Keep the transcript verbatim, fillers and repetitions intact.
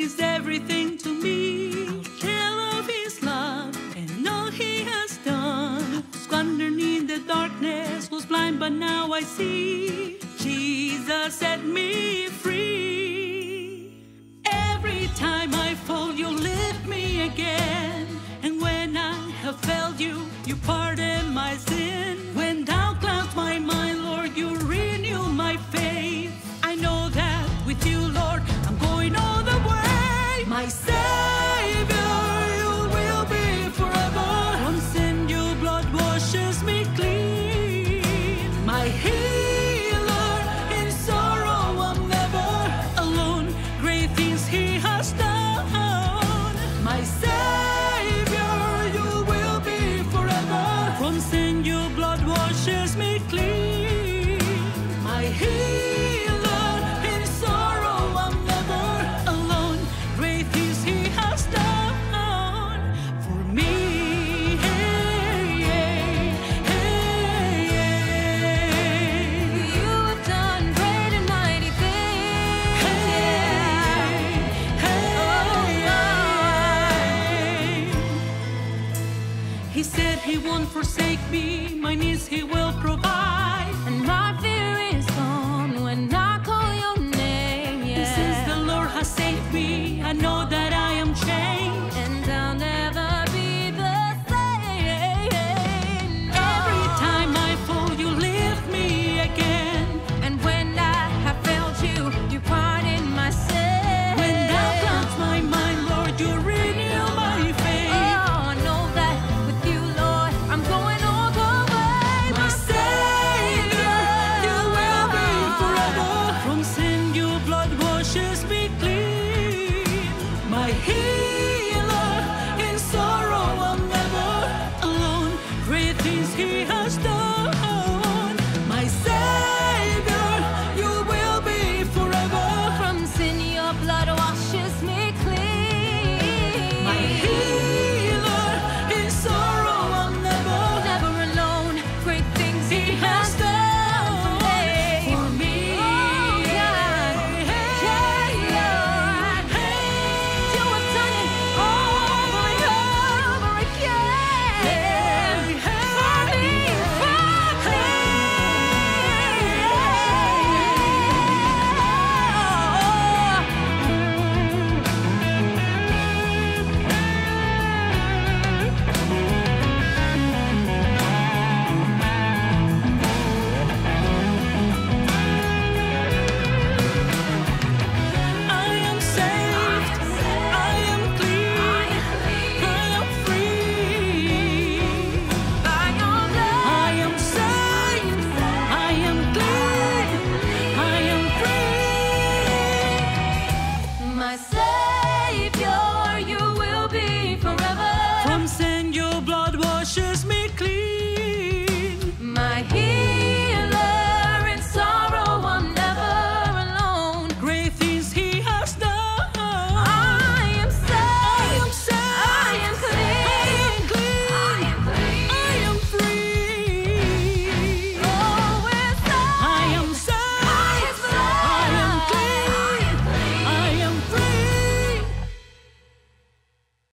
is everything to me. I'll tell of His love and all He has done. I was wandering in the darkness, was blind, but now I see. Jesus set me free. Every time I fall, you lift me again. And when I have failed you, you pardon my sin. When doubt clouds my mind, Lord, you renew my faith. I know that with you, Lord, I'm going all the way. My Savior, you will be forever. From sin, your blood washes me clean. My healer, in sorrow I'm never alone. Great things He has done. My Savior, you will be forever. From sin, your blood washes me clean. My healer, in sorrow I'm never alone. Great things He has done for me. You have done great and mighty things. He said He won't forsake me, my needs He will provide. And my fear is gone when I call your name. And since Yeah. the Lord has saved me, I know that